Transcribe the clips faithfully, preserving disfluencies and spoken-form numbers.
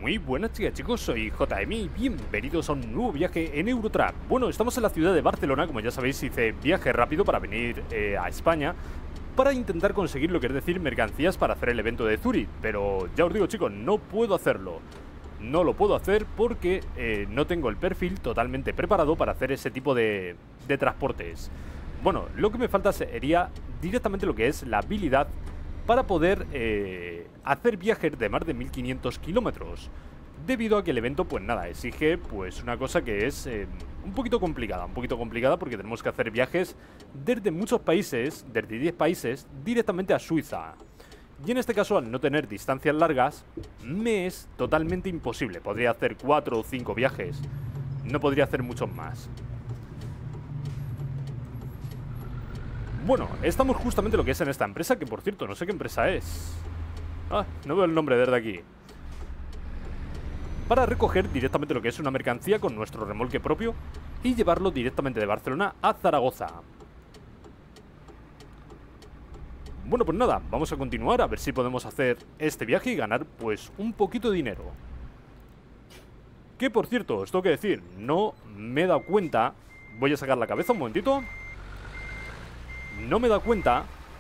Muy buenas chicas, chicos, soy J M y bienvenidos a un nuevo viaje en Eurotrack. Bueno, estamos en la ciudad de Barcelona, como ya sabéis, hice viaje rápido para venir eh, a España para intentar conseguir lo que es decir mercancías para hacer el evento de Zurich. Pero ya os digo, chicos, no puedo hacerlo. No lo puedo hacer porque eh, no tengo el perfil totalmente preparado para hacer ese tipo de, de transportes. Bueno, lo que me falta sería directamente lo que es la habilidad para poder eh, hacer viajes de más de mil quinientos kilómetros, debido a que el evento, pues nada, exige pues una cosa que es eh, un poquito complicada, un poquito complicada porque tenemos que hacer viajes desde muchos países, desde diez países, directamente a Suiza. Y en este caso, al no tener distancias largas, me es totalmente imposible. Podría hacer cuatro o cinco viajes, no podría hacer muchos más. Bueno, estamos justamente lo que es en esta empresa, que por cierto, no sé qué empresa es. Ah, no veo el nombre desde aquí. Para recoger directamente lo que es una mercancía con nuestro remolque propio y llevarlo directamente de Barcelona a Zaragoza. Bueno, pues nada, vamos a continuar a ver si podemos hacer este viaje y ganar pues un poquito de dinero. Que por cierto, os tengo que decir, no me he dado cuenta. Voy a sacar la cabeza un momentito. No me he dado cuenta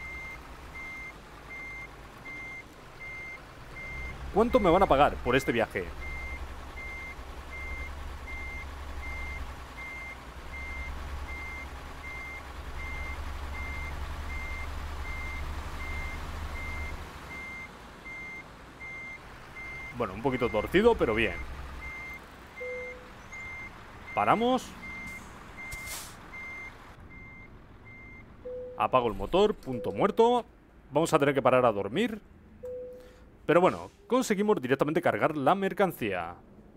cuánto me van a pagar por este viaje. Bueno, un poquito torcido, pero bien. Paramos. Apago el motor, punto muerto. Vamos a tener que parar a dormir. Pero bueno, conseguimos directamente cargar la mercancía.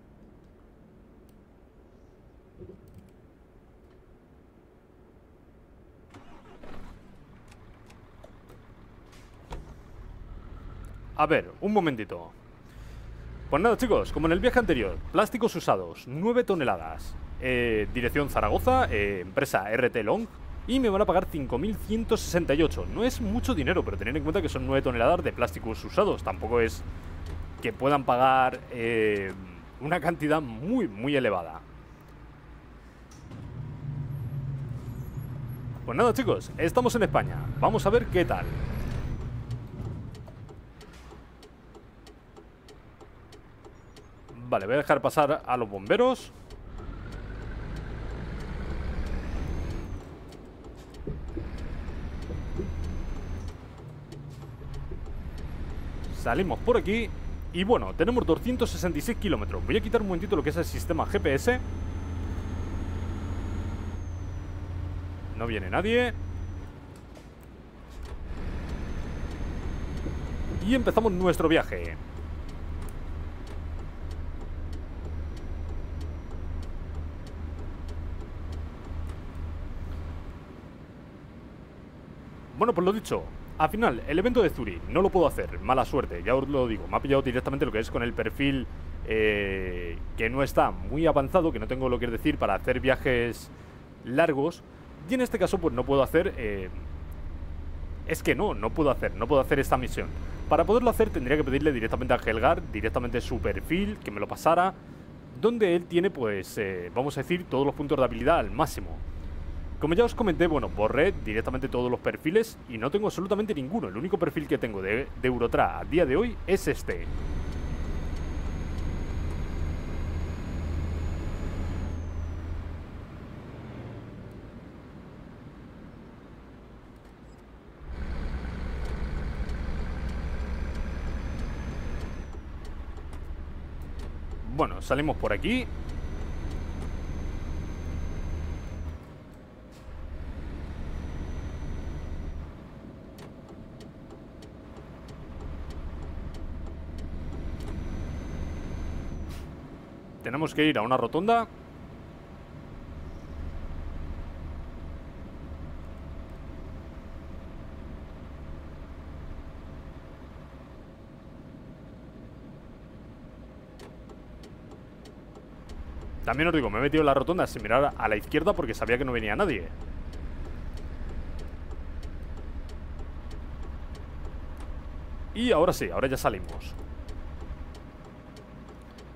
A ver, un momentito. Pues nada chicos, como en el viaje anterior, plásticos usados, nueve toneladas. eh, Dirección Zaragoza, eh, empresa R T Long. Y me van a pagar cinco mil ciento sesenta y ocho. No es mucho dinero, pero tened en cuenta que son nueve toneladas de plásticos usados. Tampoco es que puedan pagar eh, una cantidad muy, muy elevada. Pues nada chicos, estamos en España. Vamos a ver qué tal. Vale, voy a dejar pasar a los bomberos. Salimos por aquí. Y bueno, tenemos doscientos sesenta y seis kilómetros. Voy a quitar un momentito lo que es el sistema G P S. No viene nadie. Y empezamos nuestro viaje. Bueno, pues lo dicho. Al final, el evento de Zurich no lo puedo hacer, mala suerte, ya os lo digo. Me ha pillado directamente lo que es con el perfil eh, que no está muy avanzado, que no tengo lo que decir para hacer viajes largos. Y en este caso pues no puedo hacer... Eh, es que no, no puedo hacer, no puedo hacer esta misión. Para poderlo hacer tendría que pedirle directamente a Helgar, directamente su perfil, que me lo pasara, donde él tiene pues, eh, vamos a decir, todos los puntos de habilidad al máximo. Como ya os comenté, bueno, borré directamente todos los perfiles y no tengo absolutamente ninguno. El único perfil que tengo de, de Eurotrack a día de hoy es este. Bueno, salimos por aquí. Tenemos que ir a una rotonda. También os digo, me he metido en la rotonda sin mirar a la izquierda porque sabía que no venía nadie. Y ahora sí, ahora ya salimos.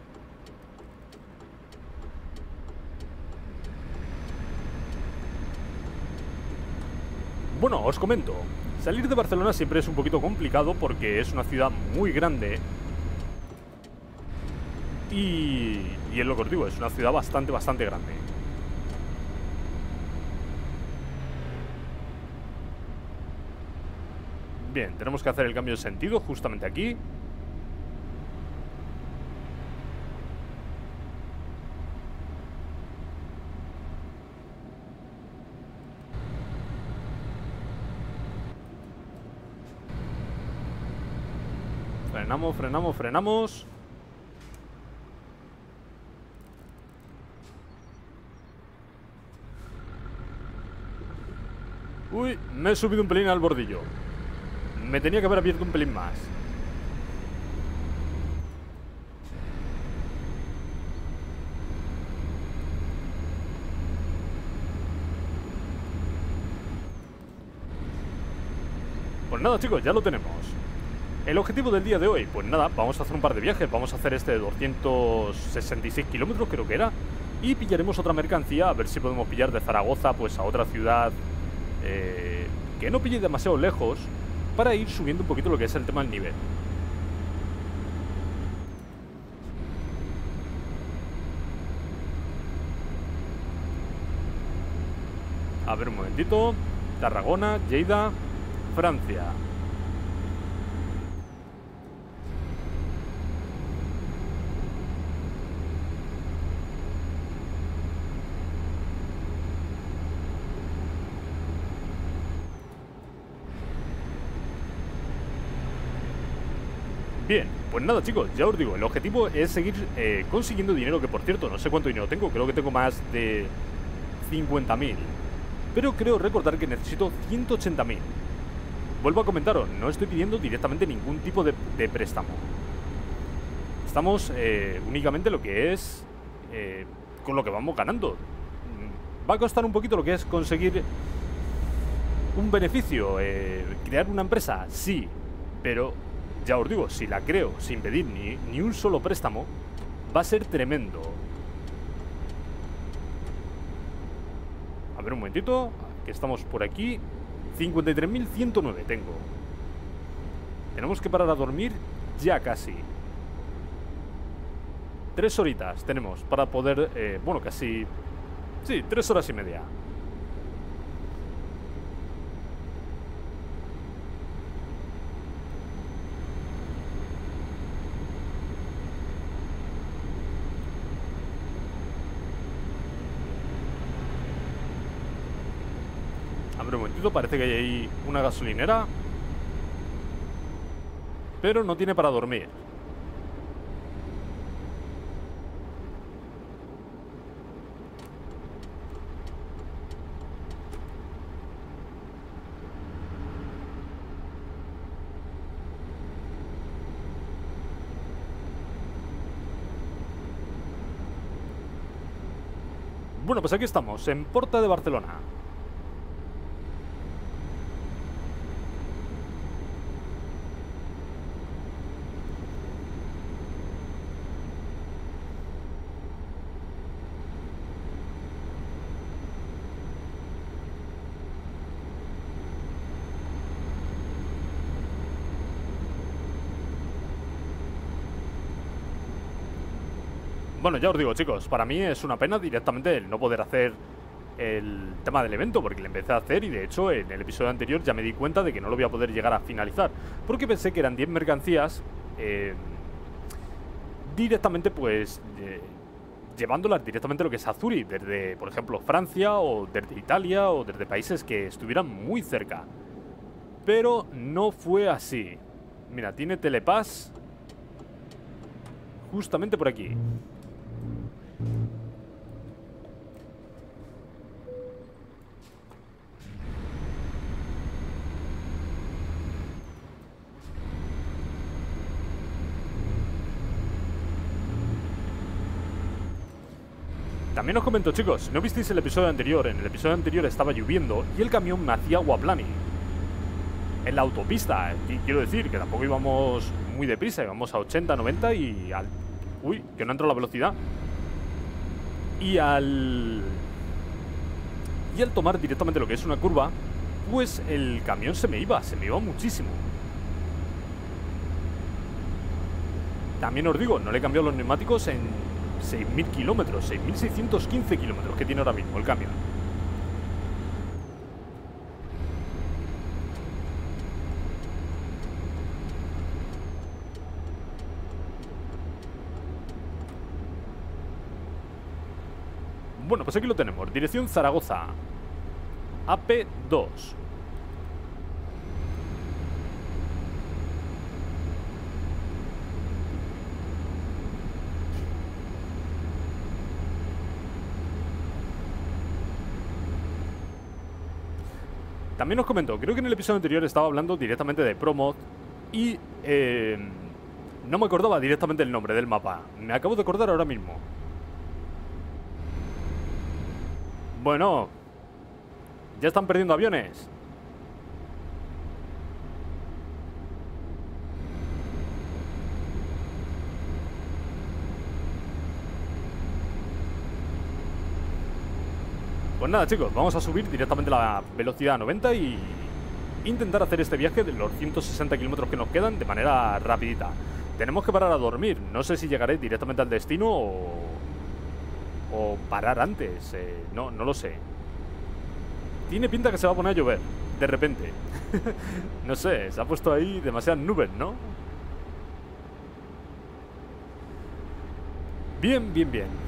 Bueno, os comento. Salir de Barcelona siempre es un poquito complicado porque es una ciudad muy grande. Y, y es lo que os digo, es una ciudad bastante, bastante grande. Bien, tenemos que hacer el cambio de sentido justamente aquí. Frenamos, frenamos, frenamos. Uy, me he subido un pelín al bordillo. Me tenía que haber abierto un pelín más. Pues nada, chicos, ya lo tenemos. El objetivo del día de hoy, pues nada, vamos a hacer un par de viajes. Vamos a hacer este de doscientos sesenta y seis kilómetros, creo que era. Y pillaremos otra mercancía, a ver si podemos pillar de Zaragoza pues a otra ciudad eh, que no pille demasiado lejos, para ir subiendo un poquito lo que es el tema del nivel. A ver un momentito. Tarragona, Lleida, Francia. Bien, pues nada, chicos, ya os digo, el objetivo es seguir eh, consiguiendo dinero, que por cierto, no sé cuánto dinero tengo, creo que tengo más de cincuenta mil. Pero creo recordar que necesito ciento ochenta mil. Vuelvo a comentaros, no estoy pidiendo directamente ningún tipo de, de préstamo. Estamos eh, únicamente lo que es eh, con lo que vamos ganando. Va a costar un poquito lo que es conseguir un beneficio, eh, crear una empresa, sí, pero ya os digo, si la creo sin pedir ni, ni un solo préstamo, va a ser tremendo. A ver un momentito, que estamos por aquí. cincuenta y tres mil ciento nueve tengo. Tenemos que parar a dormir ya casi. Tres horitas tenemos para poder, eh, bueno, casi... Sí, tres horas y media. A ver un momentito, parece que hay ahí una gasolinera, pero no tiene para dormir. Bueno, pues aquí estamos, en Porta de Barcelona. Bueno, ya os digo, chicos, para mí es una pena directamente el no poder hacer el tema del evento, porque lo empecé a hacer y de hecho en el episodio anterior ya me di cuenta de que no lo voy a poder llegar a finalizar, porque pensé que eran diez mercancías eh, directamente pues eh, llevándolas directamente a lo que es Azuri, desde por ejemplo Francia o desde Italia o desde países que estuvieran muy cerca, pero no fue así. Mira, tiene telepass justamente por aquí. También os comento, chicos, no visteis el episodio anterior. En el episodio anterior estaba lloviendo y el camión me hacía guaplani en la autopista. Y quiero decir que tampoco íbamos muy deprisa, íbamos a ochenta, noventa y al... Uy, que no entró la velocidad. Y al... Y al tomar directamente lo que es una curva, pues el camión se me iba, se me iba muchísimo. También os digo, no le he cambiado los neumáticos en seis mil kilómetros, seis mil seiscientos quince kilómetros que tiene ahora mismo el camión. Bueno, pues aquí lo tenemos, dirección Zaragoza, A P dos. También os comento, creo que en el episodio anterior estaba hablando directamente de Promod y eh, no me acordaba directamente el nombre del mapa. Me acabo de acordar ahora mismo. Bueno, ya están perdiendo aviones. Pues nada, chicos, vamos a subir directamente la velocidad a noventa y intentar hacer este viaje de los ciento sesenta kilómetros que nos quedan de manera rapidita. Tenemos que parar a dormir. No sé si llegaré directamente al destino o, o parar antes. Eh, no, no lo sé. Tiene pinta que se va a poner a llover, de repente. No sé, se ha puesto ahí demasiadas nubes, ¿no? Bien, bien, bien.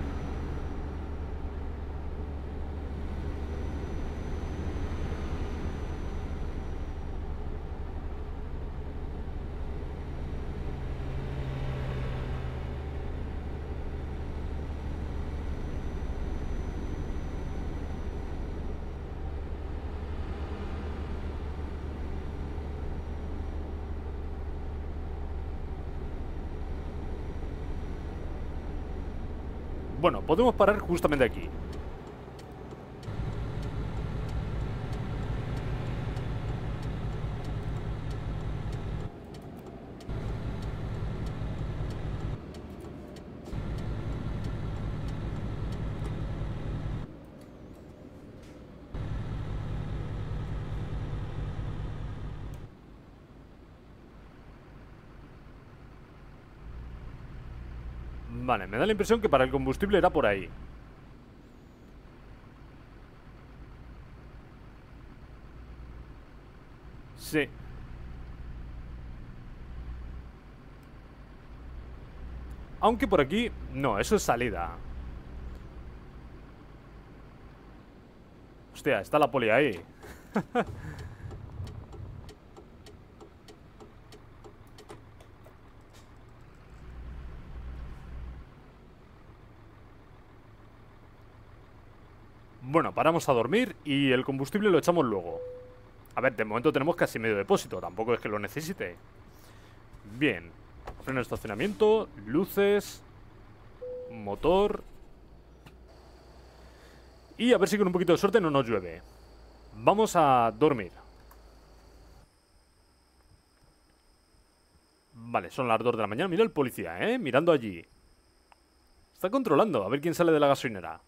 Bueno, podemos parar justamente aquí. Vale, me da la impresión que para el combustible era por ahí. Sí. Aunque por aquí... No, eso es salida. Hostia, está la poli ahí. Bueno, paramos a dormir y el combustible lo echamos luego. A ver, de momento tenemos casi medio depósito. Tampoco es que lo necesite. Bien. Freno de estacionamiento, luces, motor. Y a ver si con un poquito de suerte no nos llueve. Vamos a dormir. Vale, son las dos de la mañana. Mira el policía, ¿eh? Mirando allí. Está controlando, a ver quién sale de la gasolinera.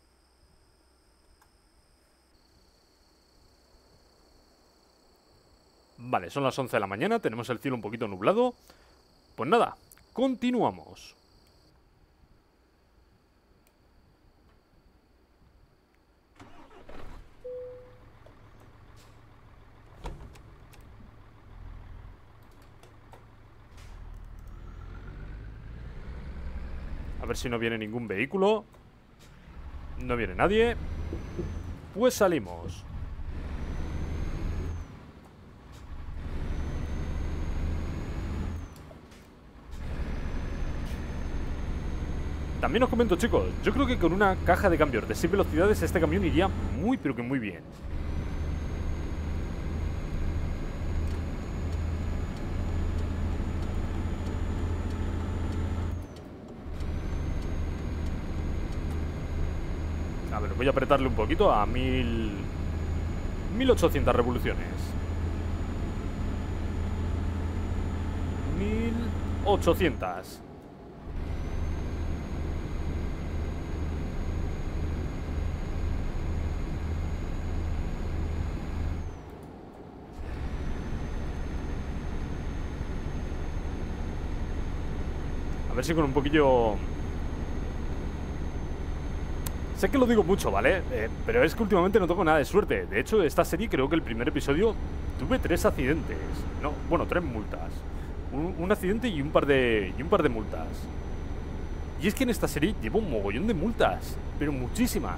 Vale, son las once de la mañana. Tenemos el cielo un poquito nublado. Pues nada, continuamos. A ver si no viene ningún vehículo. No viene nadie. Pues salimos. También os comento, chicos, yo creo que con una caja de cambios de seis velocidades este camión iría muy, pero que muy bien. A ver, voy a apretarle un poquito a mil... mil ochocientas revoluciones. Mil ochocientas. ver si con un poquillo... Sé que lo digo mucho, ¿vale? Eh, pero es que últimamente no tengo nada de suerte. De hecho, esta serie creo que el primer episodio tuve tres accidentes. No, bueno, tres multas. Un, un accidente y un par de y un par de multas. Y es que en esta serie llevo un mogollón de multas, pero muchísimas.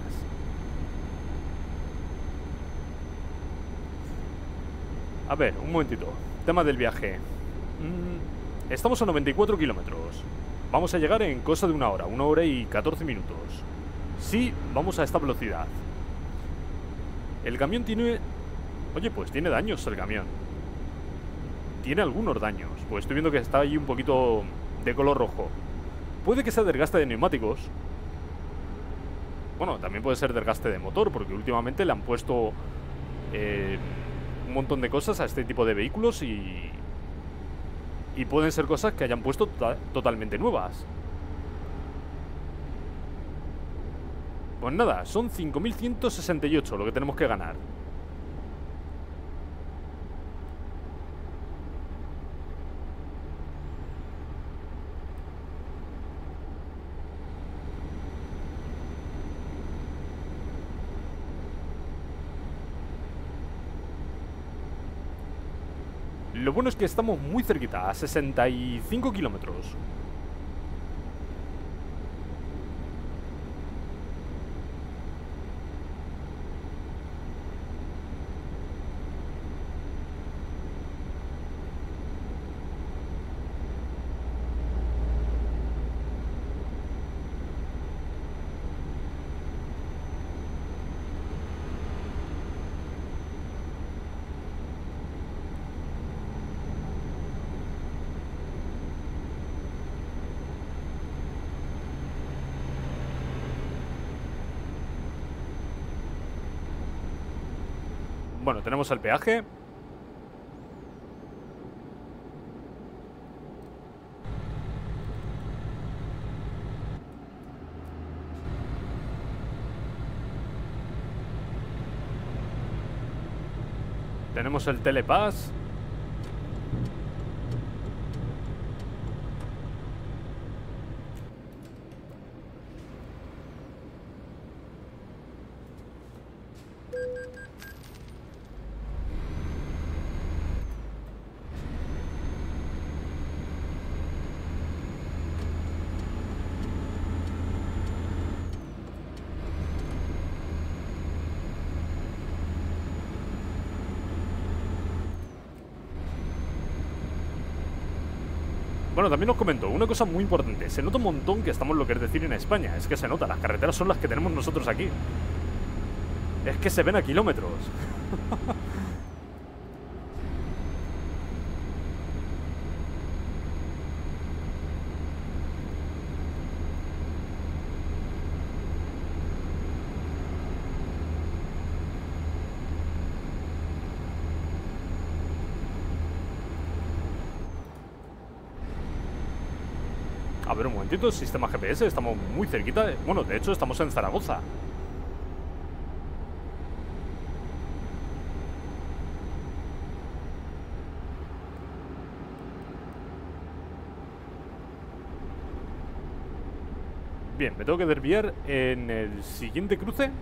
A ver, un momentito. Tema del viaje. Mm, estamos a noventa y cuatro kilómetros. Vamos a llegar en cosa de una hora, una hora y catorce minutos. Sí, vamos a esta velocidad. El camión tiene... Oye, pues tiene daños el camión. Tiene algunos daños. Pues estoy viendo que está ahí un poquito de color rojo. Puede que sea desgaste de neumáticos. Bueno, también puede ser desgaste de motor, porque últimamente le han puesto eh, un montón de cosas a este tipo de vehículos y... Y pueden ser cosas que hayan puesto to totalmente nuevas. Pues nada, son cinco mil ciento sesenta y ocho lo que tenemos que ganar. Lo bueno es que estamos muy cerquita, a sesenta y cinco kilómetros. Bueno, tenemos el peaje. Tenemos el telepass. Bueno, también os comento una cosa muy importante. Se nota un montón que estamos, lo que es decir, en España. Es que se nota, las carreteras son las que tenemos nosotros aquí. Es que se ven a kilómetros. A ver, un momentito, sistema G P S, estamos muy cerquita. Bueno, de hecho, estamos en Zaragoza. Bien, me tengo que desviar en el siguiente cruce.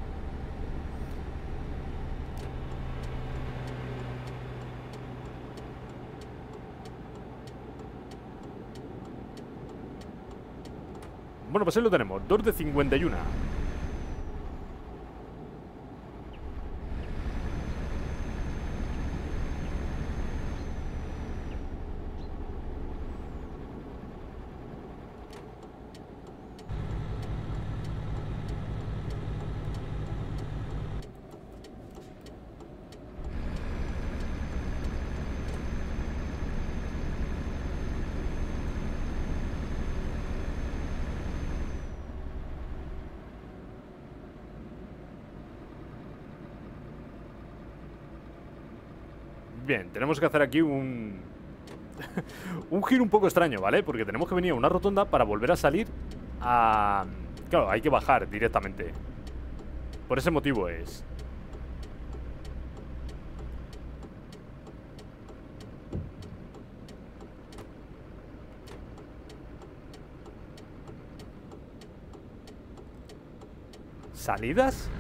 Bueno, pues ahí lo tenemos, dos de cincuenta y uno. Bien, tenemos que hacer aquí un... un giro un poco extraño, ¿vale? Porque tenemos que venir a una rotonda para volver a salir a... Claro, hay que bajar directamente. Por ese motivo es... ¿Salidas?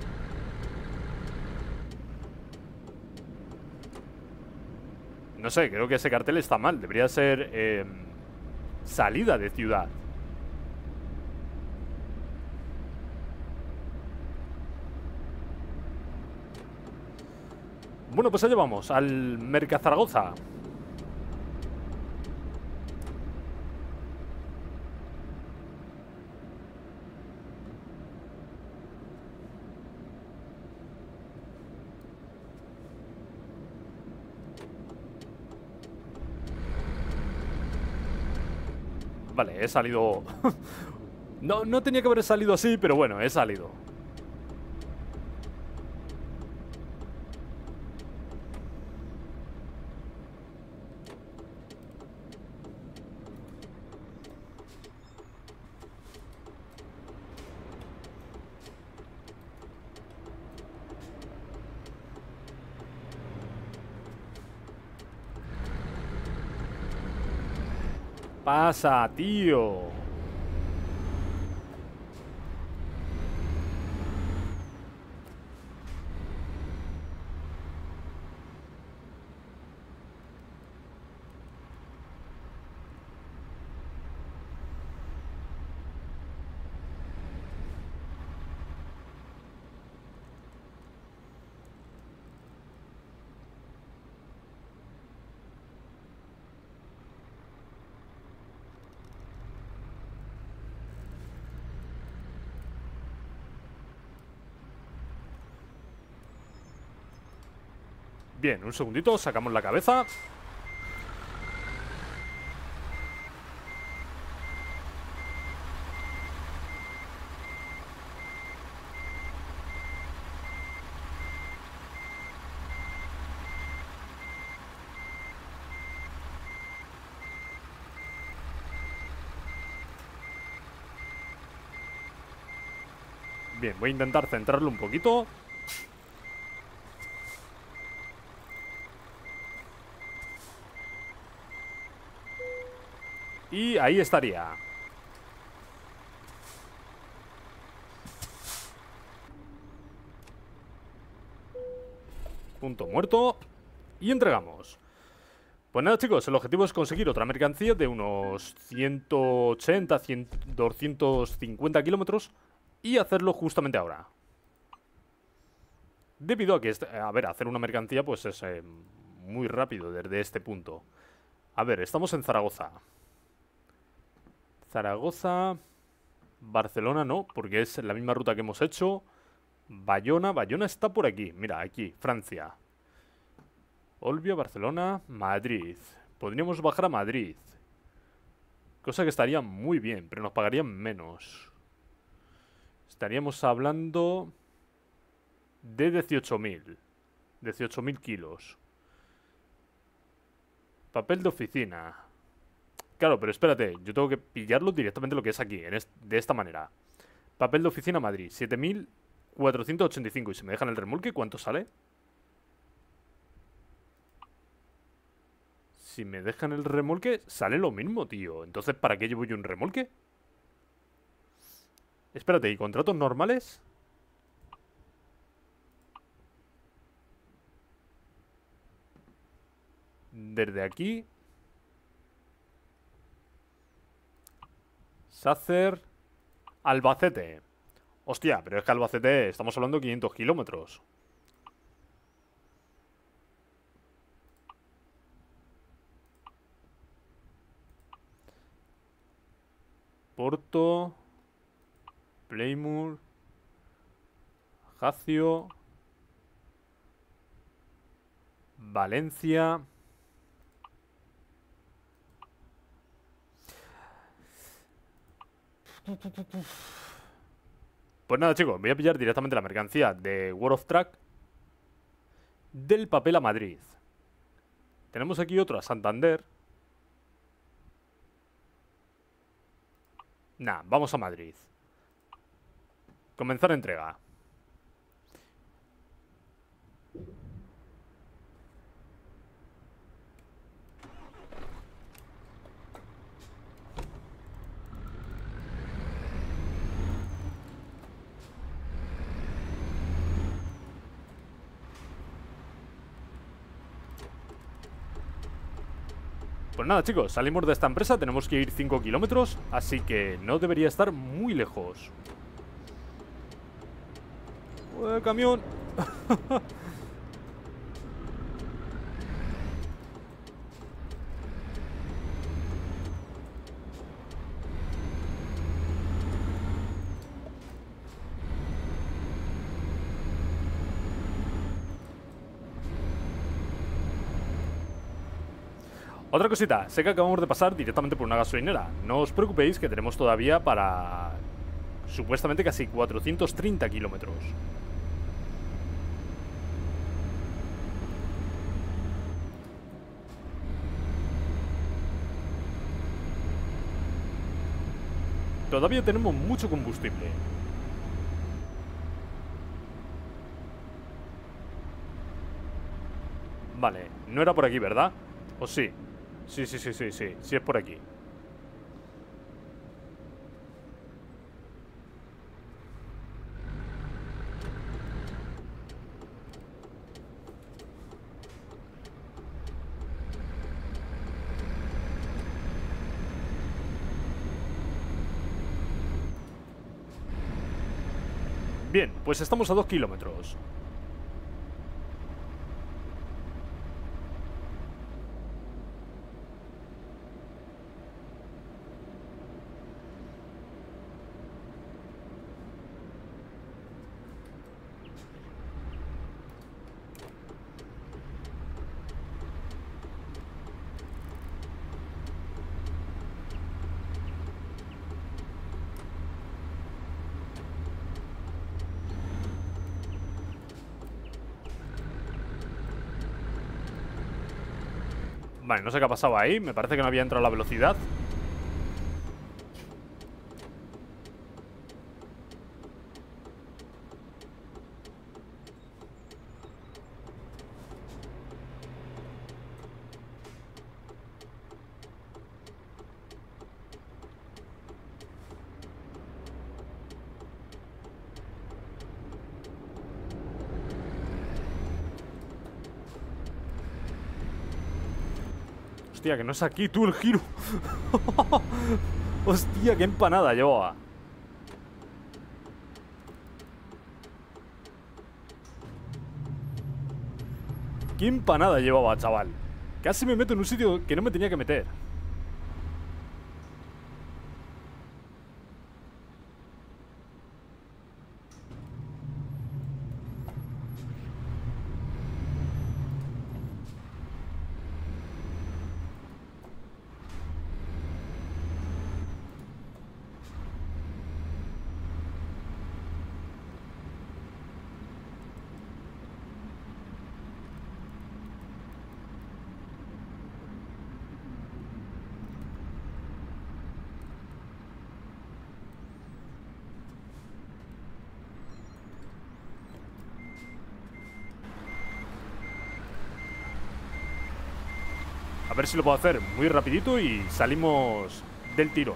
No sé, creo que ese cartel está mal. Debería ser eh, salida de ciudad. Bueno, pues allá vamos, al Mercazaragoza. Vale, he salido... no, no tenía que haber salido así, pero bueno, he salido. Pasa, tío. Bien, un segundito, sacamos la cabeza. Bien, voy a intentar centrarlo un poquito. Y ahí estaría. Punto muerto. Y entregamos. Pues nada, chicos, el objetivo es conseguir otra mercancía de unos ciento ochenta, cien, doscientos cincuenta kilómetros y hacerlo justamente ahora. Debido a que, este, a ver, hacer una mercancía pues es eh, muy rápido desde este punto. A ver, estamos en Zaragoza. Zaragoza... Barcelona no, porque es la misma ruta que hemos hecho. Bayona, Bayona está por aquí. Mira, aquí, Francia. Olbia, Barcelona, Madrid. Podríamos bajar a Madrid. Cosa que estaría muy bien, pero nos pagarían menos. Estaríamos hablando de dieciocho mil. dieciocho mil kilos. Papel de oficina. Claro, pero espérate, yo tengo que pillarlo directamente lo que es aquí, en est de esta manera. Papel de oficina Madrid, siete mil cuatrocientos ochenta y cinco. Y si me dejan el remolque, ¿cuánto sale? Si me dejan el remolque, sale lo mismo, tío. Entonces, ¿para qué llevo yo un remolque? Espérate, ¿y contratos normales? Desde aquí... Sácer... Albacete. Hostia, pero es que Albacete estamos hablando de quinientos kilómetros. Porto... Plymouth... Jacio... Valencia... Pues nada, chicos, voy a pillar directamente la mercancía de World of Truck del papel a Madrid. Tenemos aquí otro a Santander. Nah, vamos a Madrid. Comenzar entrega. Pues nada, chicos, salimos de esta empresa. Tenemos que ir cinco kilómetros, así que no debería estar muy lejos. ¡Eh, camión! Otra cosita, sé que acabamos de pasar directamente por una gasolinera. No os preocupéis que tenemos todavía para supuestamente casi cuatrocientos treinta kilómetros. Todavía tenemos mucho combustible. Vale, no era por aquí, ¿verdad? ¿O sí? Sí, sí, sí, sí, sí, sí es por aquí. Bien, pues estamos a dos kilómetros. Vale, no sé qué ha pasado ahí. Me parece que no había entrado la velocidad. Hostia, que no es aquí tú el giro. Hostia, qué empanada llevaba. Qué empanada llevaba, chaval. Casi me meto en un sitio que no me tenía que meter. A ver si lo puedo hacer muy rapidito y salimos del tiro.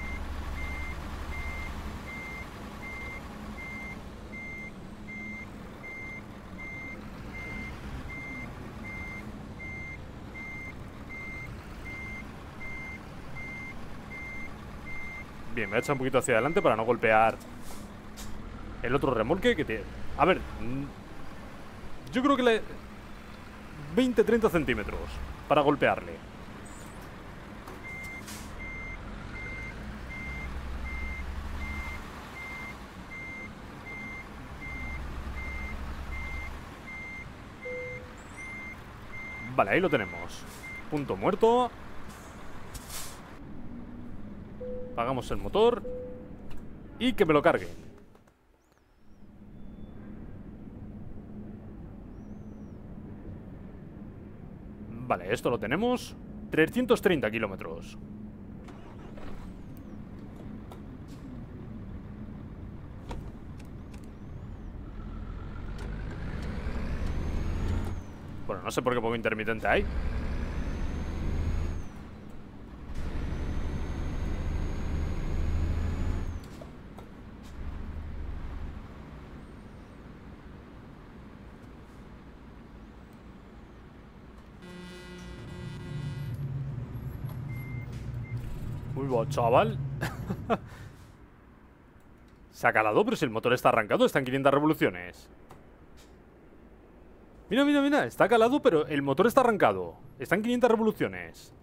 Bien, me voy a echar un poquito hacia adelante para no golpear el otro remolque que tiene. A ver, yo creo que le... veinte a treinta centímetros para golpearle. Vale, ahí lo tenemos. Punto muerto. Apagamos el motor y que me lo cargue. Vale, esto lo tenemos. trescientos treinta kilómetros. Bueno, no sé por qué pongo intermitente ahí. Uy, va, chaval. Se ha calado, pero si el motor está arrancado, está en quinientas revoluciones. Mira, mira, mira, está calado, pero el motor está arrancado. Está en quinientas revoluciones.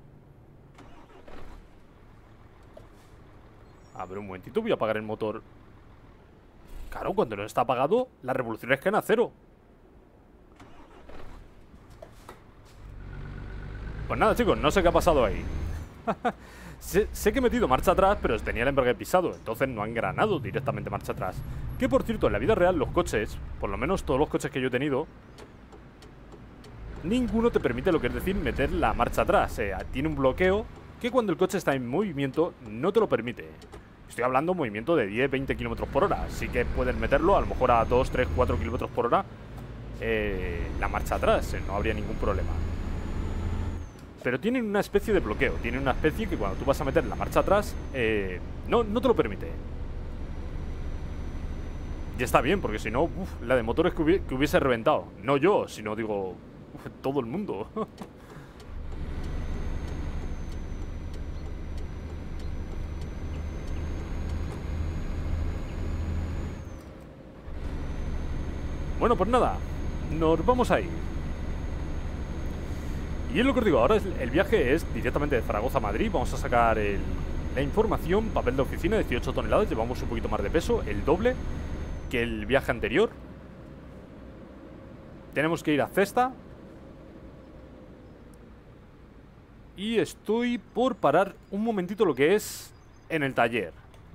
A ver, un momentito, voy a apagar el motor. Claro, cuando no está apagado, las revoluciones caen a cero. Pues nada, chicos, no sé qué ha pasado ahí. sé, sé que he metido marcha atrás, pero tenía el embrague pisado, entonces no han engranado directamente marcha atrás. Que por cierto, en la vida real, los coches, por lo menos todos los coches que yo he tenido, ninguno te permite lo que es decir meter la marcha atrás. Eh, tiene un bloqueo que cuando el coche está en movimiento no te lo permite. Estoy hablando de movimiento de diez, veinte kilómetros por hora. Así que puedes meterlo a lo mejor a dos, tres, cuatro kilómetros por hora eh, la marcha atrás, eh, no habría ningún problema. Pero tienen una especie de bloqueo. Tienen una especie que cuando tú vas a meter la marcha atrás eh, no, no te lo permite. Y está bien, porque si no, uf, la de motores que, hubi que hubiese reventado. No yo, sino digo, uf, todo el mundo. Bueno, pues nada, nos vamos a ir. Y es lo que os digo, ahora es, el viaje es directamente de Zaragoza a Madrid. Vamos a sacar el, la información, papel de oficina, dieciocho toneladas. Llevamos un poquito más de peso, el doble que el viaje anterior. Tenemos que ir a Cesta. Y estoy por parar un momentito lo que es en el taller.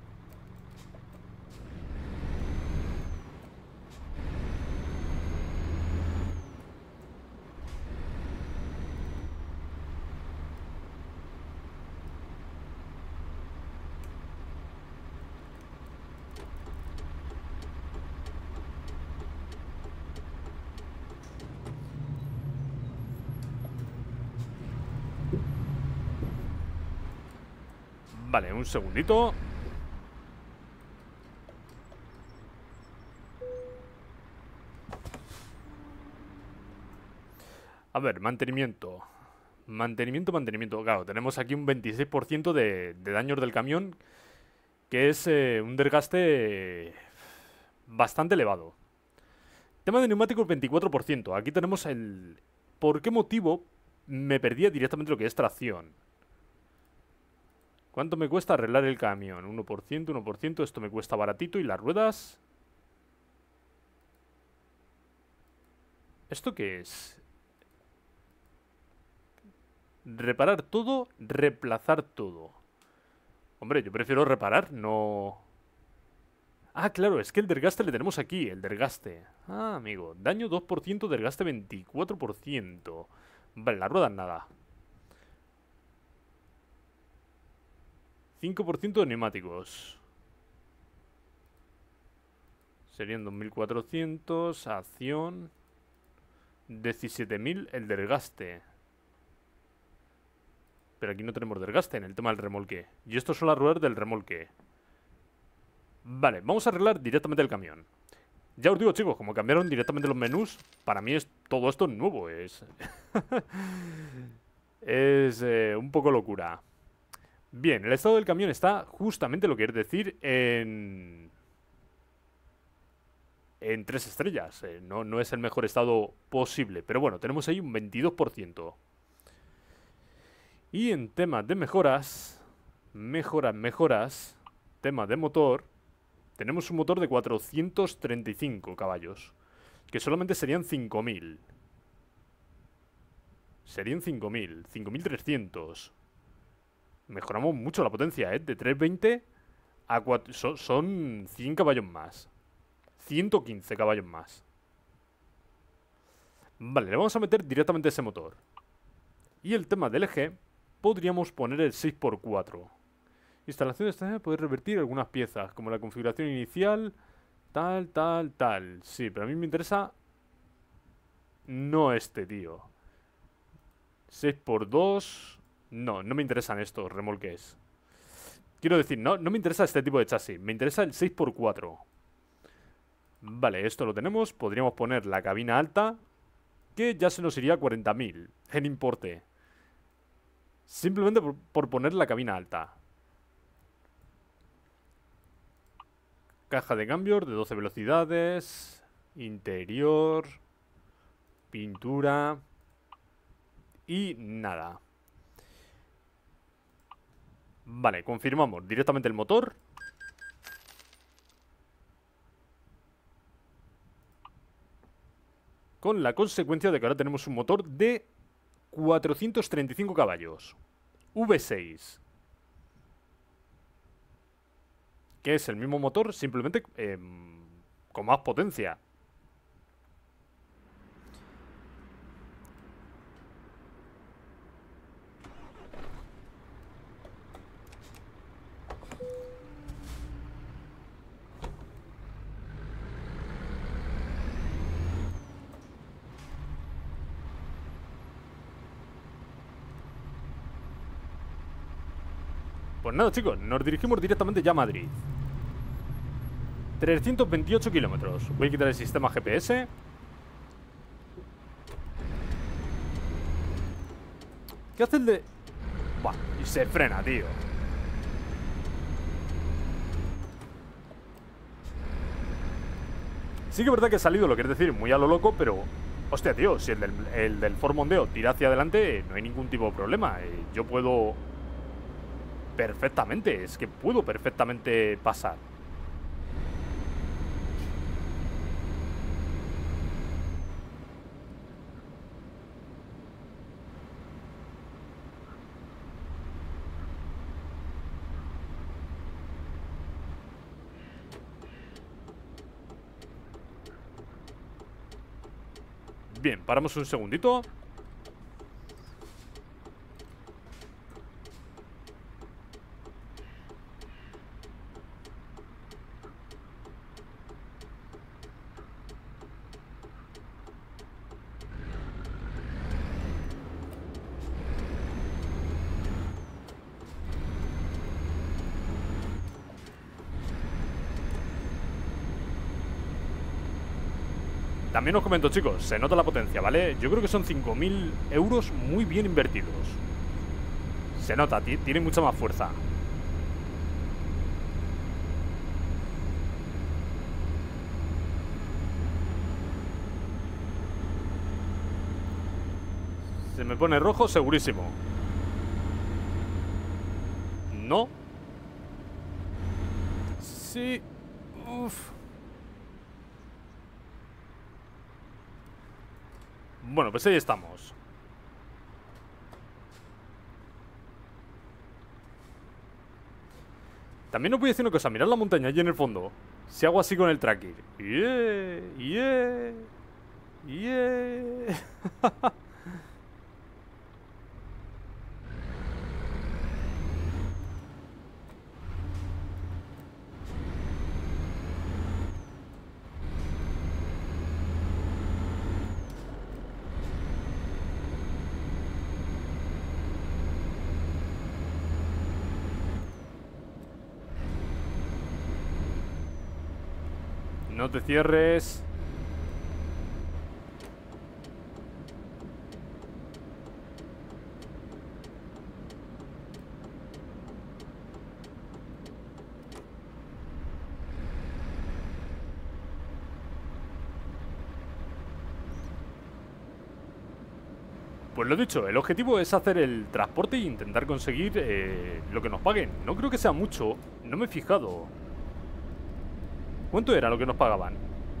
Vale, un segundito. A ver, mantenimiento. Mantenimiento, mantenimiento. Claro, tenemos aquí un veintiséis por ciento de, de daños del camión, que es eh, un desgaste bastante elevado. Tema de neumáticos, veinticuatro por ciento. Aquí tenemos el... ¿Por qué motivo me perdía directamente lo que es tracción? ¿Cuánto me cuesta arreglar el camión? uno por ciento, uno por ciento. Esto me cuesta baratito. ¿Y las ruedas? ¿Esto qué es? Reparar todo, reemplazar todo. Hombre, yo prefiero reparar, no... Ah, claro, es que el desgaste le tenemos aquí, el desgaste. Ah, amigo, daño dos por ciento, desgaste veinticuatro por ciento. Vale, las ruedas nada. cinco por ciento de neumáticos. Serían dos mil cuatrocientos, acción... diecisiete mil el desgaste. Pero aquí no tenemos desgaste en el tema del remolque. Y estos son las ruedas del remolque. Vale, vamos a arreglar directamente el camión. Ya os digo, chicos, como cambiaron directamente los menús, para mí es todo esto nuevo. Es, es eh, un poco locura. Bien, el estado del camión está justamente, lo que es decir, en... En tres estrellas. Eh, no, no es el mejor estado posible. Pero bueno, tenemos ahí un veintidós por ciento. Y en temas de mejoras, mejoras, mejoras, tema de motor, tenemos un motor de cuatrocientos treinta y cinco caballos, que solamente serían cinco mil. Serían cinco mil, cinco mil trescientos. Mejoramos mucho la potencia, ¿eh? De trescientos veinte a cuatro, son, son cien caballos más. ciento quince caballos más. Vale, le vamos a meter directamente ese motor. Y el tema del eje, podríamos poner el seis por cuatro. Instalación de esta puede revertir algunas piezas, como la configuración inicial, tal, tal, tal. Sí, pero a mí me interesa no este, tío. seis por dos. No, no me interesan estos remolques. Quiero decir, no, no me interesa este tipo de chasis. Me interesa el seis por cuatro. Vale, esto lo tenemos. Podríamos poner la cabina alta, que ya se nos iría a cuarenta mil en importe. Simplemente por, por poner la cabina alta. Caja de cambios de doce velocidades. Interior. Pintura. Y nada. Vale, confirmamos directamente el motor. Con la consecuencia de que ahora tenemos un motor de cuatrocientos treinta y cinco caballos. V seis. Que es el mismo motor, simplemente eh, con más potencia. Pues nada, chicos, nos dirigimos directamente ya a Madrid. trescientos veintiocho kilómetros. Voy a quitar el sistema G P S. ¿Qué hace el de...? Buah, y se frena, tío. Sí que es verdad que ha salido, lo que es decir, muy a lo loco, pero... Hostia, tío, si el del, el del Ford Mondeo tira hacia adelante, no hay ningún tipo de problema. Eh, yo puedo... Perfectamente, es que puedo perfectamente pasar. Bien, paramos un segundito. También os comento, chicos, se nota la potencia, ¿vale? Yo creo que son cinco mil euros muy bien invertidos. Se nota, tiene mucha más fuerza. Se me pone rojo, segurísimo. No. Sí. Uf. Bueno, pues ahí estamos. También os voy a decir una cosa. Mirad la montaña allí en el fondo. Si hago así con el tracking. Yeah, yeah, yeah. No te cierres. Pues lo dicho, el objetivo es hacer el transporte e intentar conseguir eh, lo que nos paguen. No creo que sea mucho, no me he fijado. ¿Cuánto era lo que nos pagaban?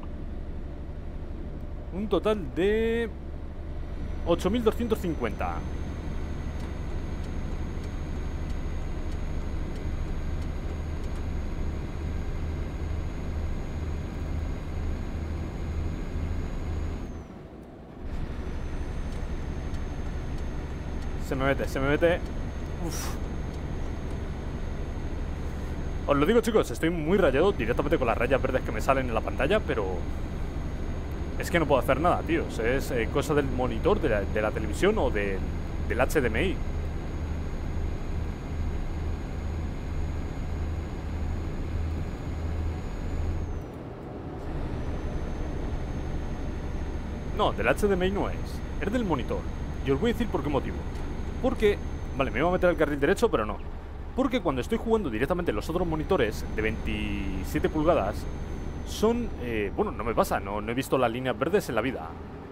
Un total de ocho mil doscientos cincuenta. Se me mete, se me mete. Uf. Os lo digo, chicos, estoy muy rayado directamente con las rayas verdes que me salen en la pantalla, pero es que no puedo hacer nada, tíos. Es eh, cosa del monitor, de la, de la televisión o de, del H D M I. No, del H D M I no es. Es del monitor. Y os voy a decir por qué motivo. Porque, vale, me iba a meter al carril derecho, pero no. Porque cuando estoy jugando directamente en los otros monitores de veintisiete pulgadas, son... Eh, bueno, no me pasa, no, no he visto las líneas verdes en la vida.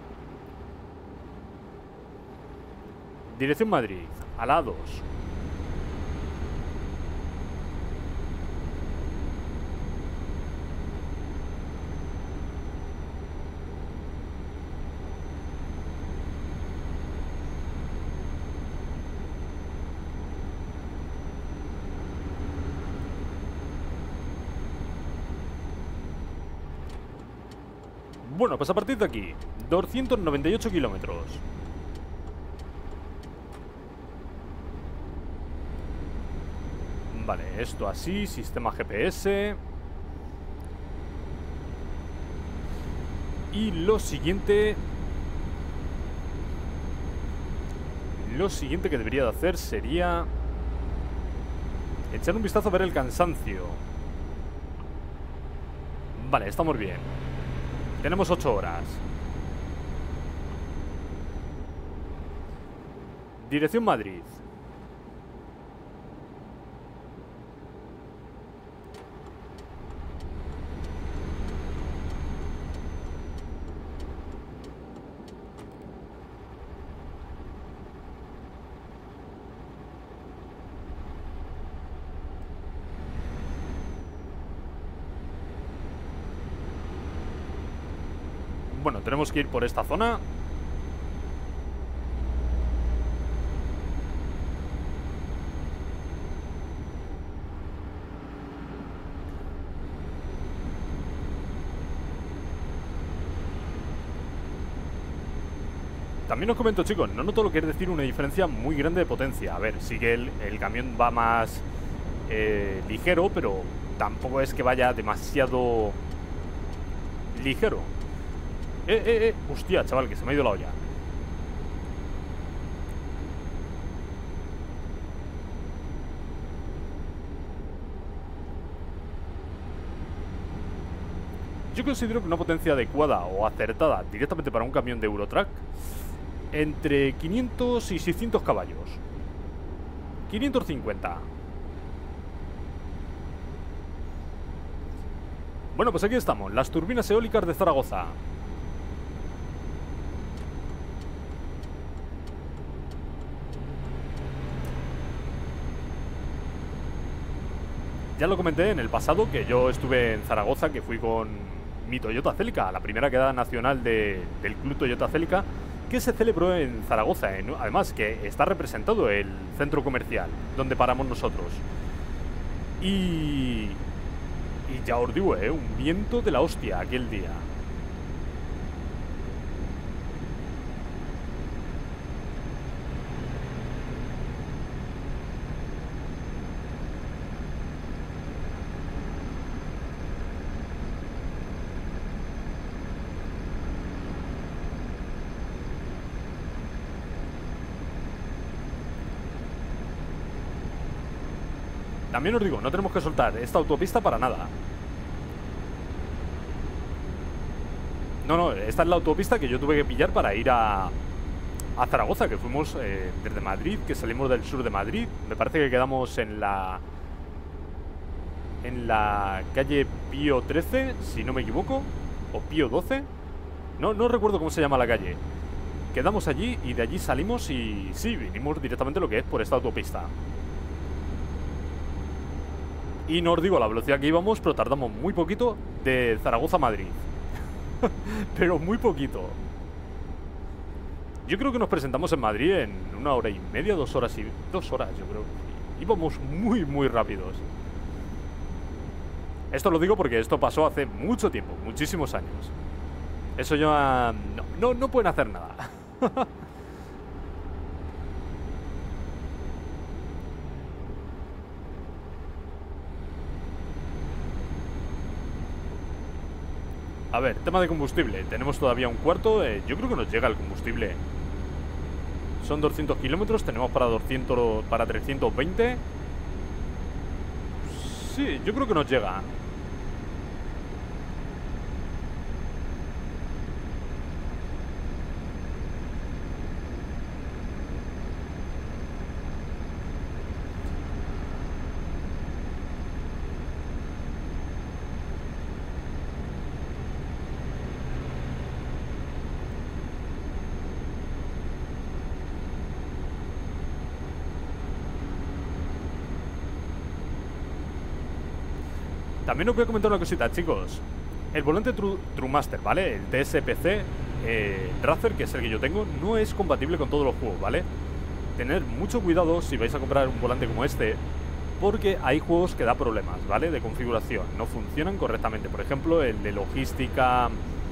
Dirección Madrid, a la A dos. Bueno, pues a partir de aquí, doscientos noventa y ocho kilómetros. Vale, esto así, sistema G P S. Y lo siguiente... Lo siguiente que debería de hacer sería... echar un vistazo a ver el cansancio. Vale, estamos bien. Tenemos ocho horas. Dirección Madrid. Bueno, tenemos que ir por esta zona. También os comento, chicos, no noto lo que es decir una diferencia muy grande de potencia. A ver, sí que el, el camión va más eh, ligero, pero tampoco es que vaya demasiado ligero. Eh, eh, eh, hostia, chaval, que se me ha ido la olla. Yo considero que una potencia adecuada o acertada directamente para un camión de Eurotrack entre quinientos y seiscientos caballos. quinientos cincuenta. Bueno, pues aquí estamos, las turbinas eólicas de Zaragoza. Ya lo comenté en el pasado que yo estuve en Zaragoza, que fui con mi Toyota Celica, la primera quedada nacional de, del Club Toyota Celica, que se celebró en Zaragoza. En, además, que está representado el centro comercial donde paramos nosotros. Y... Y ya os digo, ¿eh? Un viento de la hostia aquel día. También os digo, no tenemos que soltar esta autopista para nada. No, no, esta es la autopista que yo tuve que pillar para ir a, a Zaragoza, que fuimos eh, desde Madrid, que salimos del sur de Madrid. Me parece que quedamos en la... En la calle Pío trece, si no me equivoco. O Pío doce. No, no recuerdo cómo se llama la calle. Quedamos allí y de allí salimos y sí, vinimos directamente lo que es por esta autopista. Y no os digo la velocidad que íbamos, pero tardamos muy poquito de Zaragoza a Madrid. Pero muy poquito. Yo creo que nos presentamos en Madrid en una hora y media, dos horas y... Dos horas, yo creo. Íbamos muy, muy rápidos. Esto lo digo porque esto pasó hace mucho tiempo, muchísimos años. Eso ya... No, no, no pueden hacer nada. A ver, tema de combustible. Tenemos todavía un cuarto. eh, Yo creo que nos llega el combustible. Son doscientos kilómetros. Tenemos para doscientos, para trescientos veinte. Sí, yo creo que nos llega. También os voy a comentar una cosita, chicos. El volante True, TrueMaster, ¿vale? El T S P C eh, Razer, que es el que yo tengo, no es compatible con todos los juegos, ¿vale? Tener mucho cuidado si vais a comprar un volante como este, porque hay juegos que da problemas, ¿vale? De configuración, no funcionan correctamente. Por ejemplo, el de logística...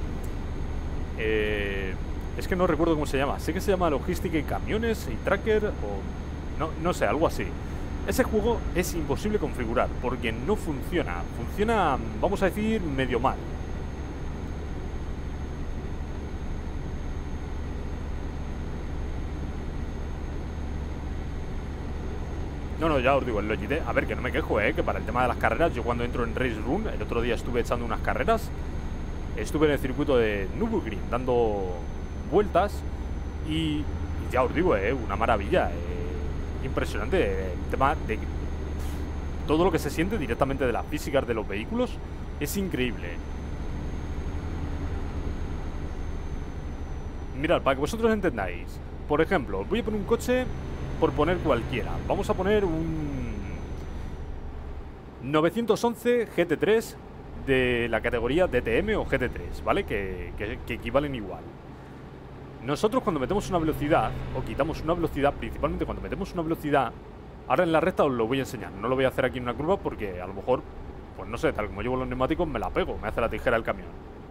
Eh, es que no recuerdo cómo se llama. Sé que se llama logística y camiones y tracker o... No, no sé, algo así. Ese juego es imposible configurar porque no funciona. Funciona, vamos a decir, medio mal. No, no, ya os digo, el Logitech, a ver, que no me quejo, eh, que para el tema de las carreras, yo cuando entro en Race Room, el otro día estuve echando unas carreras, estuve en el circuito de Nürburgring dando vueltas y, y ya os digo, eh, una maravilla, eh, impresionante el tema de todo lo que se siente directamente de las físicas de los vehículos, es increíble. Mirad, para que vosotros entendáis, por ejemplo, voy a poner un coche... por poner cualquiera. Vamos a poner un novecientos once G T tres de la categoría D T M o G T tres, ¿vale? Que, que, que equivalen igual. Nosotros cuando metemos una velocidad o quitamos una velocidad, principalmente cuando metemos una velocidad, ahora en la recta os lo voy a enseñar. No lo voy a hacer aquí en una curva porque a lo mejor, pues no sé, tal como llevo los neumáticos me la pego, me hace la tijera el camión.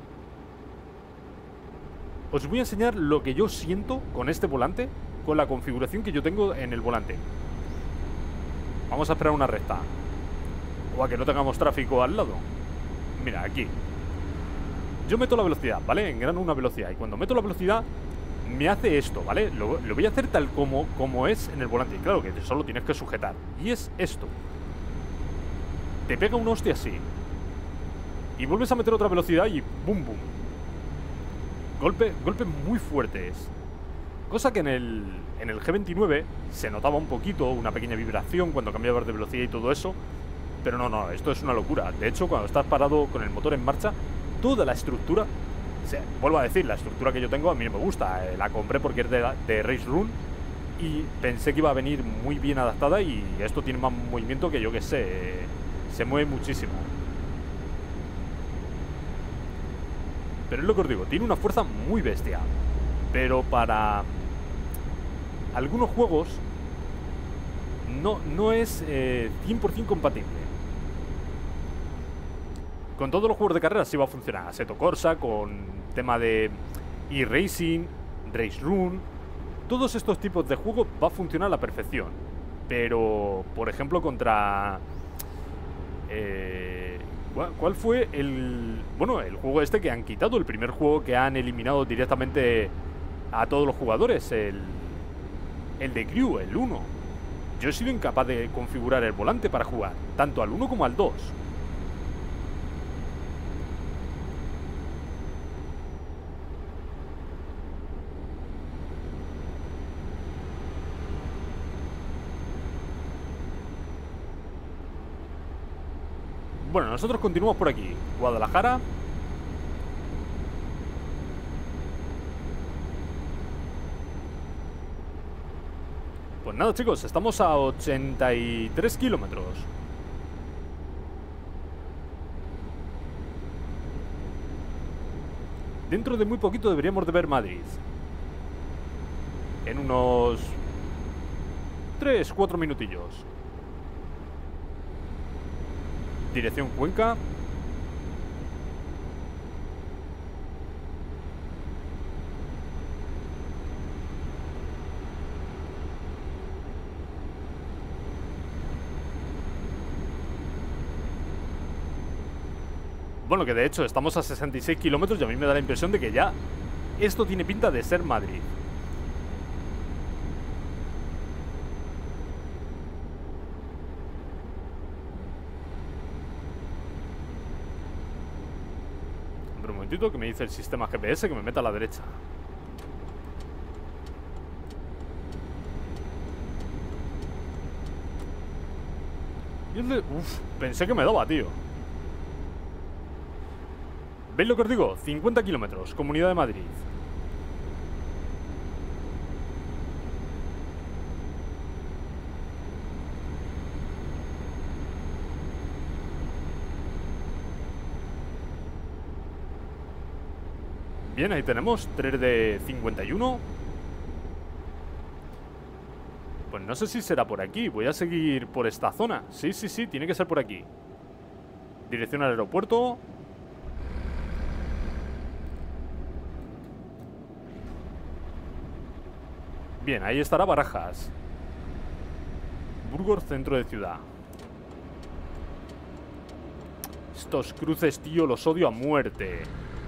Os voy a enseñar lo que yo siento con este volante, con la configuración que yo tengo en el volante. Vamos a esperar una recta o a que no tengamos tráfico al lado. Mira, aquí yo meto la velocidad, ¿vale? Engrano una velocidad y cuando meto la velocidad me hace esto, ¿vale? Lo, lo voy a hacer tal como, como es en el volante. Y claro que solo tienes que sujetar. Y es esto. Te pega un hostia así y vuelves a meter otra velocidad y boom, boom. Golpe, golpes muy fuertes. Cosa que en el, en el G veintinueve se notaba un poquito, una pequeña vibración cuando cambiabas de velocidad y todo eso. Pero no, no, esto es una locura. De hecho, cuando estás parado con el motor en marcha, toda la estructura, o sea, vuelvo a decir, la estructura que yo tengo a mí no me gusta. Eh, la compré porque es de, de Race Room y pensé que iba a venir muy bien adaptada y esto tiene más movimiento que yo que sé. Eh, se mueve muchísimo. Pero es lo que os digo, tiene una fuerza muy bestia. Pero para algunos juegos no, no es eh, cien por cien compatible. Con todos los juegos de carreras sí va a funcionar. Assetto Corsa, con tema de e-racing, Race Room, todos estos tipos de juegos va a funcionar a la perfección. Pero, por ejemplo, contra... Eh, ¿Cuál fue el... Bueno, el juego este que han quitado, el primer juego que han eliminado directamente a todos los jugadores, el, el de Crew, el uno. Yo he sido incapaz de configurar el volante para jugar, tanto al uno como al dos. Bueno, nosotros continuamos por aquí. Guadalajara. Pues nada, chicos, estamos a ochenta y tres kilómetros. Dentro de muy poquito deberíamos de ver Madrid. En unos tres, cuatro minutillos. Dirección Cuenca. Bueno, que de hecho estamos a sesenta y seis kilómetros y a mí me da la impresión de que ya esto tiene pinta de ser Madrid. Pero un momentito, que me dice el sistema G P S que me meta a la derecha. Y el de... Uf, pensé que me daba, tío. ¿Veis lo que os digo? cincuenta kilómetros, Comunidad de Madrid. Bien, ahí tenemos tres de cincuenta y uno. Pues no sé si será por aquí. Voy a seguir por esta zona. Sí, sí, sí, tiene que ser por aquí. Dirección al aeropuerto. Bien, ahí estará Barajas. Burgos, centro de ciudad. Estos cruces, tío, los odio a muerte.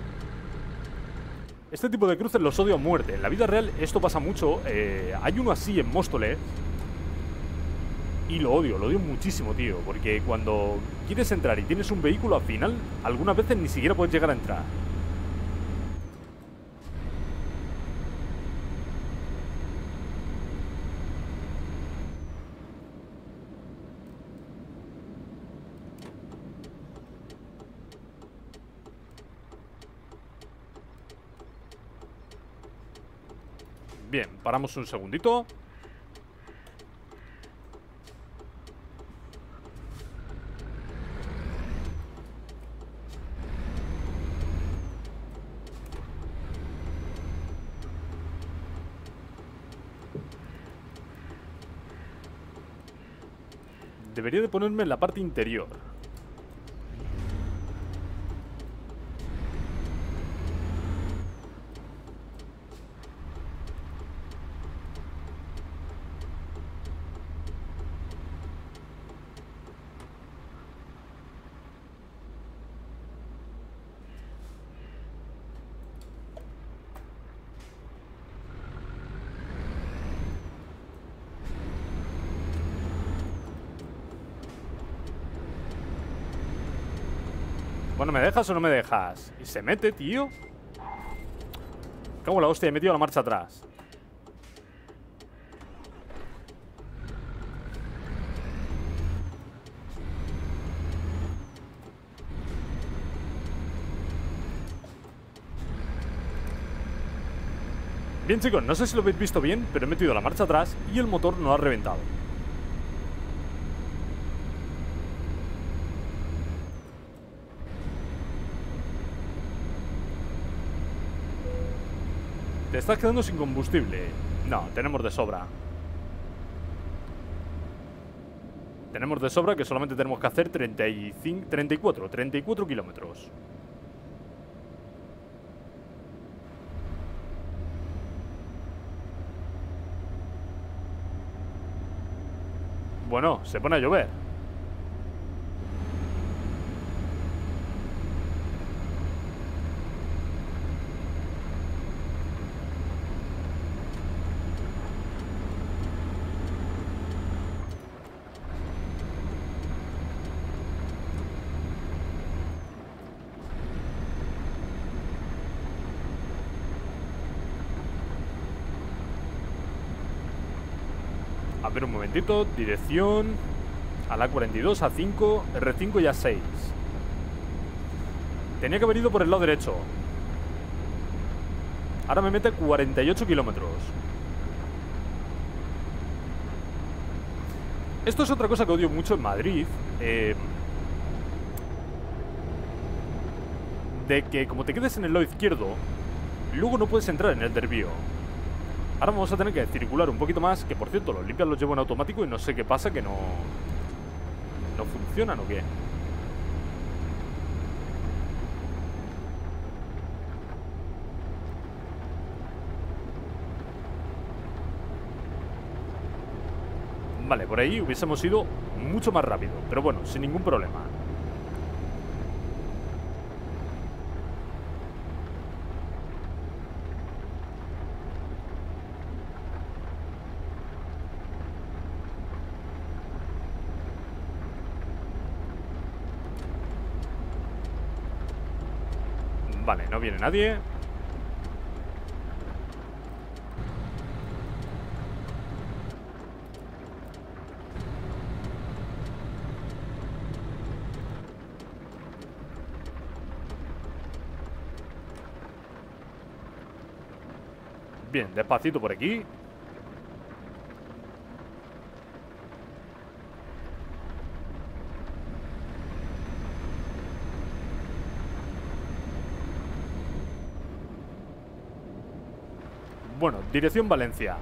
Este tipo de cruces los odio a muerte. En la vida real esto pasa mucho. eh, Hay uno así en Móstoles y lo odio, lo odio muchísimo, tío. Porque cuando quieres entrar y tienes un vehículo, al final, algunas veces ni siquiera puedes llegar a entrar. Bien, paramos un segundito. Debería de ponerme en la parte interior. Bueno, ¿me dejas o no me dejas? Y se mete, tío. Cago en la hostia, he metido la marcha atrás. Bien, chicos, no sé si lo habéis visto bien, pero he metido la marcha atrás y el motor no ha reventado. Te estás quedando sin combustible. No, tenemos de sobra. Tenemos de sobra que solamente tenemos que hacer treinta y cinco, treinta y cuatro, treinta y cuatro kilómetros. Bueno, se pone a llover. A ver un momentito. Dirección a la cuarenta y dos, a cinco, R cinco y a seis. Tenía que haber ido por el lado derecho. Ahora me mete cuarenta y ocho kilómetros. Esto es otra cosa que odio mucho en Madrid. Eh, de que como te quedes en el lado izquierdo, luego no puedes entrar en el desvío. Ahora vamos a tener que circular un poquito más. Que por cierto, los limpias los llevo en automático y no sé qué pasa, que no... ¿No funcionan o qué? Vale, por ahí hubiésemos ido mucho más rápido. Pero bueno, sin ningún problema. Vale, no viene nadie. Bien, despacito por aquí. Bueno, dirección Valencia.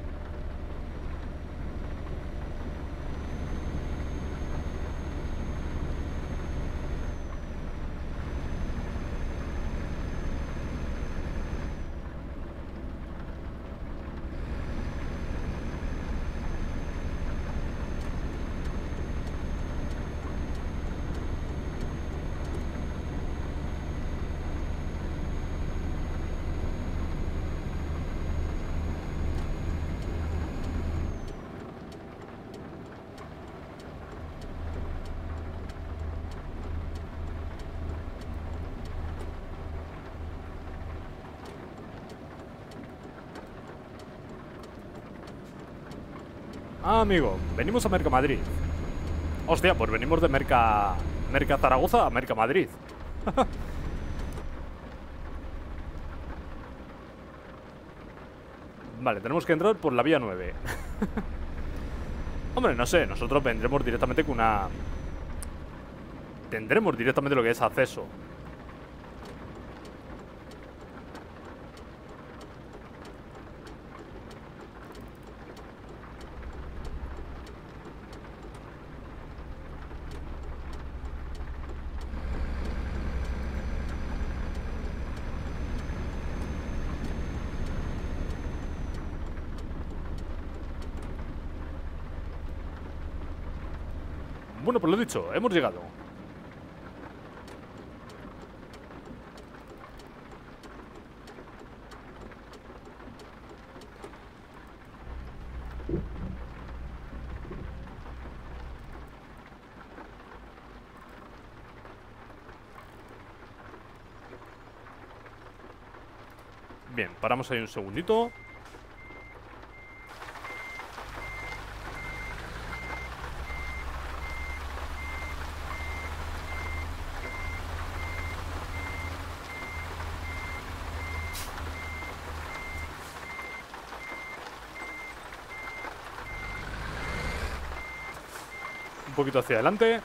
Ah, amigo, venimos a Mercamadrid. Hostia, pues venimos de Merca... Merca Zaragoza a Mercamadrid. Vale, tenemos que entrar por la vía nueve. Hombre, no sé, nosotros vendremos directamente con una... Tendremos directamente lo que es acceso. Bueno, pues lo dicho, hemos llegado. Bien, paramos ahí un segundito. Un poquito hacia adelante.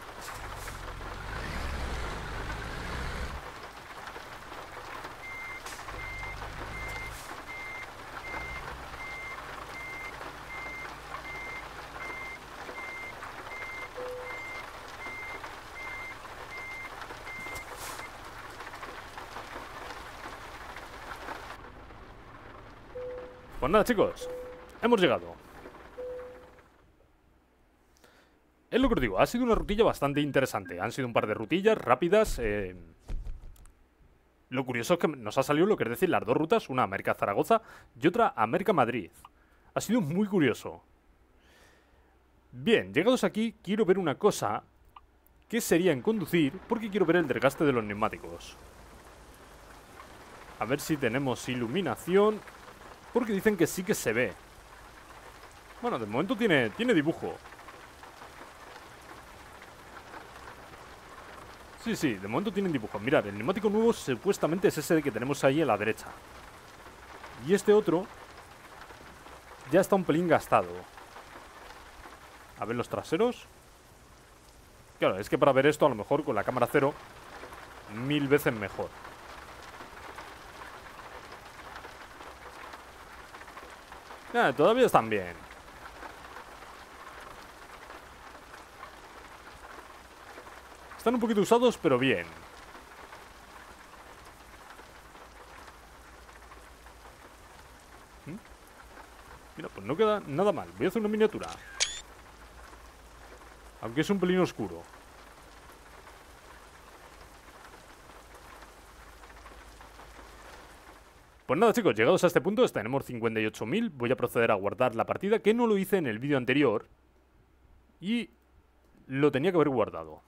Pues nada, chicos, hemos llegado. Es lo que os digo, ha sido una rutilla bastante interesante. Han sido un par de rutillas rápidas. eh... Lo curioso es que nos ha salido lo que es decir las dos rutas, una a Merca Zaragoza y otra a Merca Madrid. Ha sido muy curioso. Bien, llegados aquí, quiero ver una cosa. ¿Qué sería en conducir? Porque quiero ver el desgaste de los neumáticos. A ver si tenemos iluminación. Porque dicen que sí que se ve. Bueno, de momento tiene, tiene dibujo. Sí, sí, de momento tienen dibujo. Mirad, el neumático nuevo supuestamente es ese que tenemos ahí a la derecha. Y este otro ya está un pelín gastado. A ver los traseros. Claro, es que para ver esto a lo mejor con la cámara cero mil veces mejor. Ah, todavía están bien. Están un poquito usados, pero bien. ¿Mm? Mira, pues no queda nada mal. Voy a hacer una miniatura. Aunque es un pelín oscuro. Pues nada, chicos, llegados a este punto, tenemos cincuenta y ocho mil. Voy a proceder a guardar la partida, que no lo hice en el vídeo anterior. Y lo tenía que haber guardado.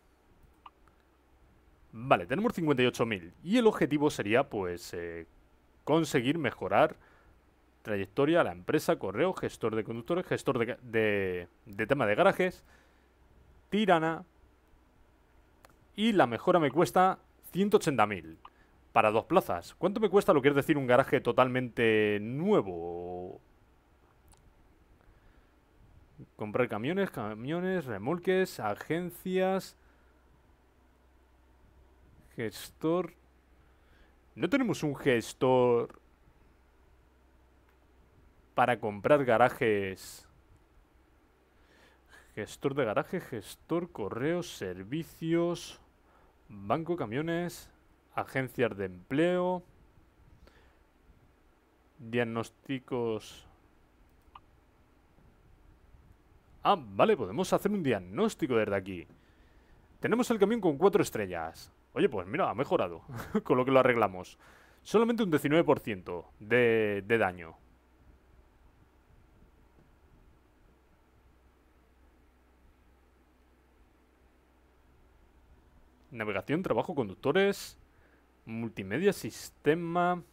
Vale, tenemos cincuenta y ocho mil. Y el objetivo sería, pues, eh, conseguir mejorar trayectoria a la empresa, correo, gestor de conductores, gestor de, de, de tema de garajes, tirana. Y la mejora me cuesta ciento ochenta mil. Para dos plazas. ¿Cuánto me cuesta lo que es decir un garaje totalmente nuevo? Comprar camiones, camiones, remolques, agencias, gestor. No tenemos un gestor. para comprar garajes. Gestor de garaje, gestor, correos, servicios, banco, camiones, agencias de empleo, diagnósticos. Ah, vale, podemos hacer un diagnóstico desde aquí. Tenemos el camión con cuatro estrellas. Oye, pues mira, ha mejorado con lo que lo arreglamos. Solamente un diecinueve por ciento de, de daño. Navegación, trabajo, conductores, multimedia, sistema.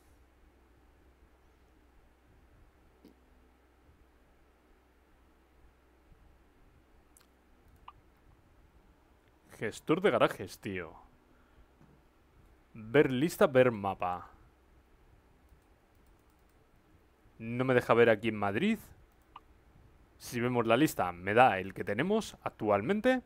Gestor de garajes, tío. Ver lista, ver mapa. No me deja ver aquí en Madrid. Si vemos la lista, me da el que tenemos actualmente.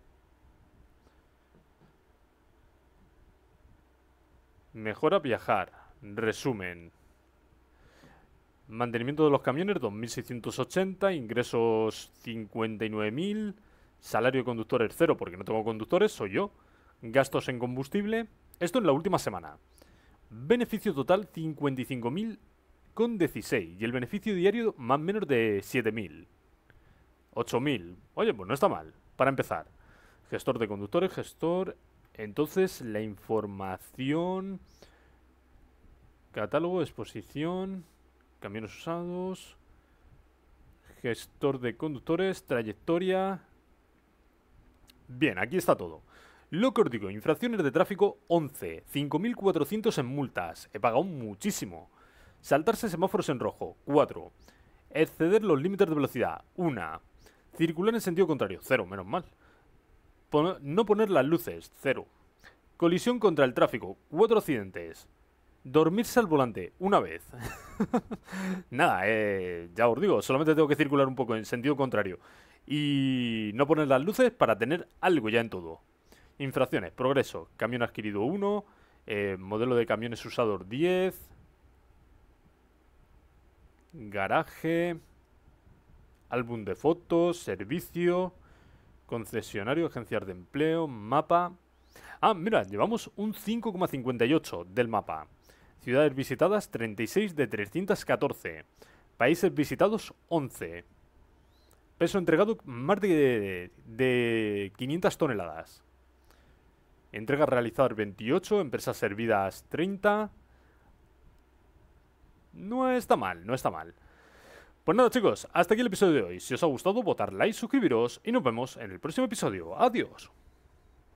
Mejora viajar. Resumen. Mantenimiento de los camiones, dos mil seiscientos ochenta. Ingresos, cincuenta y nueve mil. Salario de conductores, cero, porque no tengo conductores, soy yo. Gastos en combustible. Esto en la última semana. Beneficio total, cincuenta y cinco mil con dieciséis. Y el beneficio diario, más o menos de siete mil. ocho mil. Oye, pues no está mal, para empezar. Gestor de conductores, gestor... Entonces, la información... Catálogo, exposición... Camiones usados... Gestor de conductores, trayectoria... Bien, aquí está todo. Lo que os digo, infracciones de tráfico, once. cinco mil cuatrocientos en multas. He pagado muchísimo. Saltarse semáforos en rojo, cuatro. Exceder los límites de velocidad, uno. Circular en sentido contrario, cero, menos mal. Pon- no poner las luces, cero. Colisión contra el tráfico, cuatro accidentes. Dormirse al volante, una vez. Nada, eh, ya os digo, solamente tengo que circular un poco en sentido contrario. Y no poner las luces para tener algo ya en todo. Infracciones, progreso, camión adquirido uno, eh, modelo de camiones usados diez, garaje, álbum de fotos, servicio, concesionario, agencias de empleo, mapa. Ah, mira, llevamos un cinco coma cincuenta y ocho del mapa. Ciudades visitadas, treinta y seis de trescientos catorce. Países visitados, once. Peso entregado, más de, de quinientas toneladas. Entregas realizadas, veintiocho. Empresas servidas, treinta. No está mal, no está mal. Pues nada, chicos, hasta aquí el episodio de hoy. Si os ha gustado, votad like, suscribiros y nos vemos en el próximo episodio. Adiós.